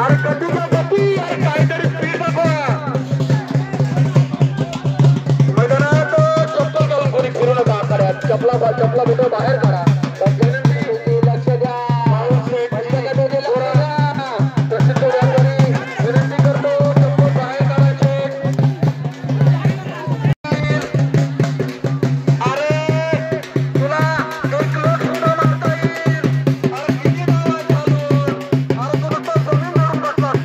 अरे गड्डीच्या गड्डी अरे काहीतरी स्पीड दाखवा मैदानात चप्पल घालून कोणी फिरू नका आखाड्यात चपला कुठं बाहेर काढा लक्ष द्या प्रसिद्ध व्यापारी विनंती करतो चप्पल बाहेर काढायचे अरे तुला एक लोट सुद्धा मारता येईल अरे किती नाव चालून अरे तुला तर जमीन मारून बसलास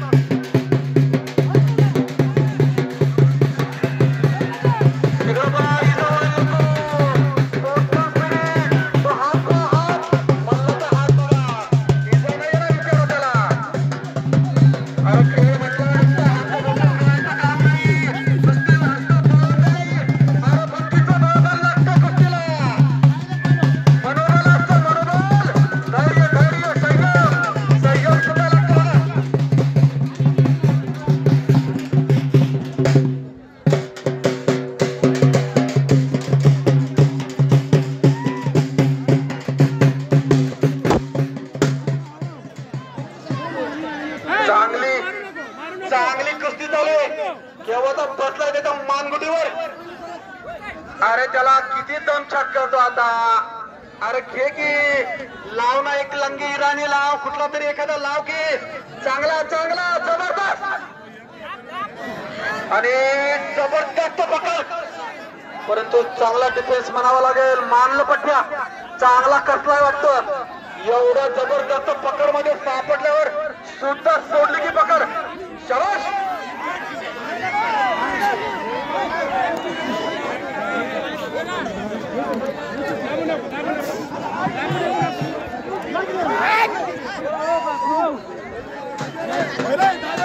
इकडं बा इथं नको तो स्पीड तो हात म्हणलं तर हात बघा इथं नाही ना विचारू त्याला अरे खेळ म्हटलं नुसतं हात बघून खेळायचं काम नाही नुसतं पळत नाही अरे भक्तीचं बळबळ लागतं कुस्तीला मनोबल असतं मनोबल धैर्य संयम सुद्धा लागतं चांगली कुस्ती चालू केव्हाचा बसलाय त्याच्या मानगुटीवर अरे त्याला किती दम छाट करतो आता अरे घे की लाव ना एक लंगी इराणी लाव कुठला तरी एखादा लाव की चांगला जबरदस्त आणि जबरदस्त पकड परंतु चांगला डिफेन्स म्हणावा लागेल मानलं पट्ट्या चांगला कसलाय वाटतं एवढा जबरदस्त पकड मध्ये सापडल्यावर सुद्धा सोडली की पकड शाबाश Hey!